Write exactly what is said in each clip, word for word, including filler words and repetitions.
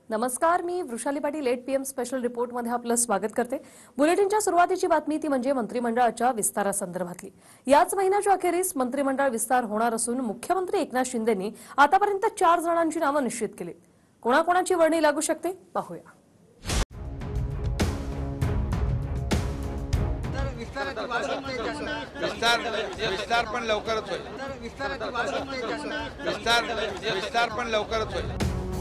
नमस्कार, मी Vrushali Patil eight PM एम स्पेशल रिपोर्टमध्ये आपलं स्वागत करते। बुलेटिनच्या सुरुवातीची बातमी ती म्हणजे मंत्रिमंडळाच्या विस्तारासंदर्भातली। याच महिन्याच्या अखेरीस मंत्रिमंडळ विस्तार होणार असून मुख्यमंत्री एकनाथ शिंदेंनी आतापर्यंत चार जणांची नावं निश्चित केली। कोणाकोणाची वर्णी लागू शकते पाहूया। विस्तार विस्तार पण लवकरच होईल। विस्तार विस्तार पण लवकरच होईल।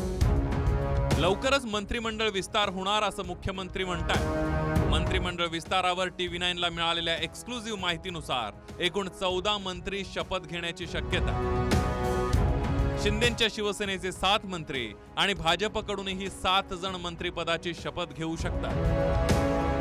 लवकरच मंत्रिमंडळ विस्तार होणार असं मुख्यमंत्री म्हणतात। मंत्रिमंडळ विस्तारावर टीव्ही नाईन ला मिळालेल्या एक्सक्लुझिव्ह माहितीनुसार एकूण चौदा मंत्री शपथ घेण्याची शक्यता। शिंदेंच्या शिवसेनेचे सात मंत्री आणि भाजपकडूनही सात जण मंत्रिपदाची शपथ घेऊ शकतात।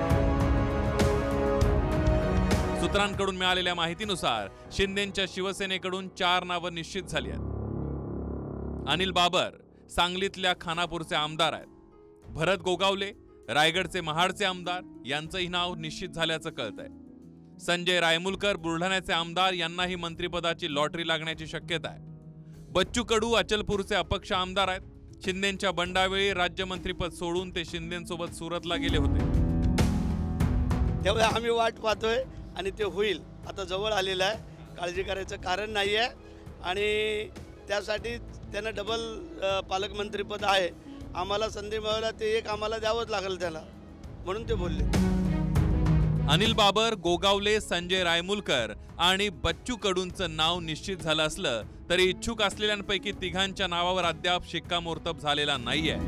सूत्रांकडून मिळालेल्या माहितीनुसार शिंदेंच्या शिवसेनेकडून चार नावं निश्चित झाली आहेत। अनिल बाबर सांगलीतल्या खानापूरचे आमदार आहेत। भरत गोगावले रायगडचे महाडचे आमदार यांचंही नाव निश्चित झाल्याचं कळतंय। संजय रायमुलकर बुलढाण्याचे आमदार यांनाही मंत्रिपदाची लॉटरी लागण्याची शक्यता आहे। बच्चू कडू अचलपूरचे अपक्ष आमदार आहेत। शिंदेंच्या बंडावेळी राज्यमंत्रीपद सोडून ते शिंदेंसोबत सुरतला गेले होते। त्यामुळे आम्ही वाट पाहतोय आणि ते होईल, आता जवळ आलेलं आहे, काळजी करायचं कारण नाही आहे। आणि त्यासाठी त्यांना डबल पालकमंत्रीपद आहे, आम्हाला संधी मिळाला ते एक आम्हाला द्यावंच लागेल त्याला, म्हणून ते बोलले। अनिल बाबर, गोगावले, संजय रायमुलकर आणि बच्चू कडूंचं नाव निश्चित झालं असलं तरी इच्छुक असलेल्यांपैकी तिघांच्या नावावर अद्याप शिक्कामोर्तब झालेला नाहीये।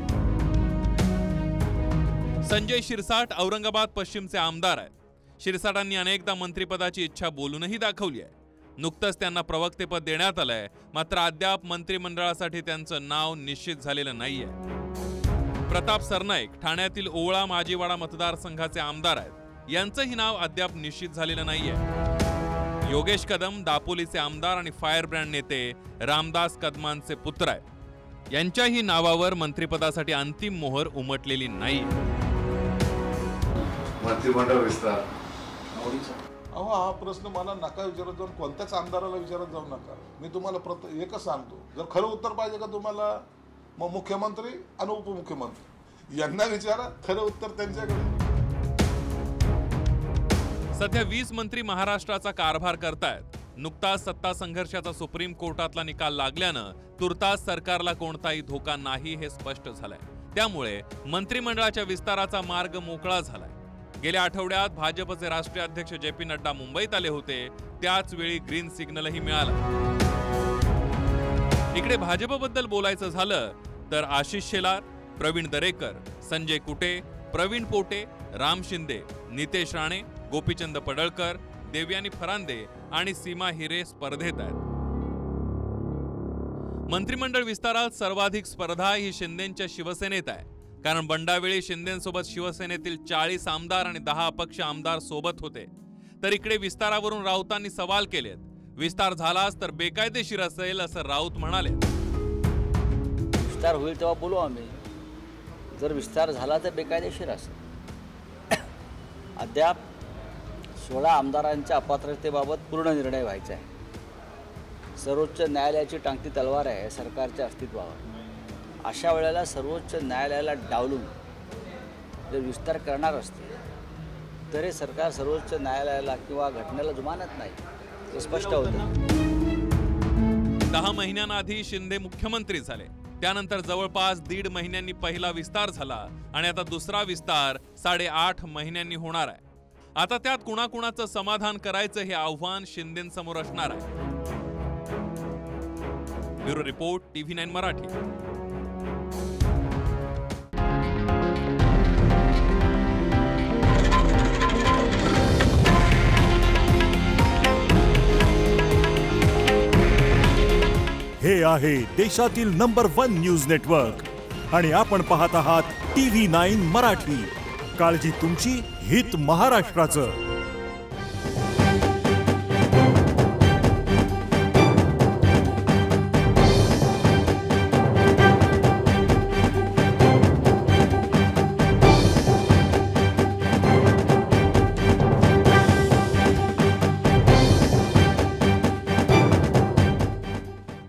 संजय शिरसाट औरंगाबाद पश्चिमचे आमदार आहेत। शिरसाटांनी अनेकदा मंत्रिपदाची इच्छा बोलूनही दाखवली आहे। नुकतंच त्यांना प्रवक्तेपद देण्यात आलंय, मात्र अद्याप मंत्रिमंडळासाठी त्यांचं नाव निश्चित झालेलं नाहीये। प्रताप सरनाईक ठाण्यातील ओवळा माजीवाडा मतदारसंघाचे आमदार आहेत। यांचंही नाव अद्याप निश्चित झालेलं नाहीये। योगेश कदम दापोलीचे आमदार आणि फायर ब्रँड नेते रामदास कदमांचे पुत्र आहेत। यांच्याही नावावर मंत्रिपदासाठी अंतिम मोहर उमटलेली नाही। मंत्रिमंडळ विस्तार अहो, हा प्रश्न मला नका विचारत जाऊन, कोणत्याच आमदाराला विचारत जाऊ नका। मी तुम्हाला प्रत्येक एकच सांगतो, जर खरं उत्तर पाहिजे का तुम्हाला, मग मुख्यमंत्री आणि उपमुख्यमंत्री यांना विचारा, खरं उत्तर त्यांच्याकडे। सध्या वीस मंत्री महाराष्ट्राचा कारभार करतायत। नुकताच सत्ता संघर्षाचा सुप्रीम कोर्टातला निकाल लागल्यानं तुर्तास सरकारला कोणताही धोका नाही हे स्पष्ट झालंय। त्यामुळे मंत्रिमंडळाच्या विस्ताराचा मार्ग मोकळा झालाय। गेल्या आठवड्यात भाजपचे राष्ट्रीय अध्यक्ष जे पी नड्डा मुंबईत आले होते, त्याच वेळी ग्रीन सिग्नलही मिळाला। इकडे भाजपबद्दल बोलायचं झालं तर आशिष शेलार, प्रवीण दरेकर, संजय कुटे, प्रवीण पोटे, राम शिंदे, नितेश राणे, गोपीचंद पडळकर, देवयानी फरांदे आणि सीमा हिरे स्पर्धेत आहेत। मंत्रिमंडळ विस्तारात सर्वाधिक स्पर्धा ही शिंदेंच्या शिवसेनेत आहे, कारण बंडावेळी शिंदेंसोबत शिवसेनेतील चाळीस आमदार आणि दहा अपक्ष आमदार सोबत होते। तर इकडे विस्तारावरून राऊतांनी सवाल केलेत। विस्तार झालाच तर बेकायदेशीर असेल असं राऊत म्हणाले। विस्तार होईल तेव्हा बोलू आम्ही, जर विस्तार झाला तर बेकायदेशीर असेल। अद्याप सोळा आमदारांच्या अपात्रतेबाबत पूर्ण निर्णय व्हायचा आहे। सर्वोच्च न्यायालयाची टांगती तलवार आहे सरकारच्या अस्तित्वावर। अशा वेळेला सर्वोच्च न्यायालयाला डावलून जर विस्तार करणार असते तर हे सरकार सर्वोच्च न्यायालयाला किंवा घटनेला जुमानत नाही, हे स्पष्ट होतं। दहा महिन्यांआधी शिंदे मुख्यमंत्री झाले, त्यानंतर जवळपास दीड महिन्यांनी पहिला विस्तार झाला आणि आता दुसरा विस्तार साडेआठ महिन्यांनी होणार आहे। आता त्यात कुणाकुणाचं समाधान करायचं हे आव्हान शिंदेंसमोर असणार आहे। Bureau report TV nine Marathi. हे आहे देशातील नंबर वन न्यूज नेटवर्क आणि आपण पाहत आहात टीव्ही नाईन मराठी। काळजी तुमची, हित महाराष्ट्राचं।